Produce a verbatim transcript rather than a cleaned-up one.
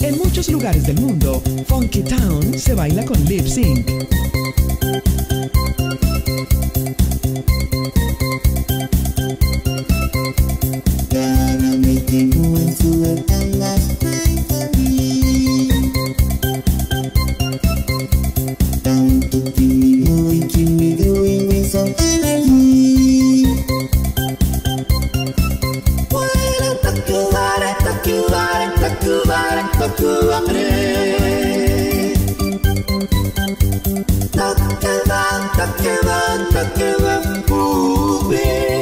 En muchos lugares del mundo, Funky Town se baila con lip sync. Gotta make it move to it and last night for me. Down to be moving, keep me going with some energy. Well, takubare, takubare, takubare, takubare. Takuban, takuban, takuban, moving.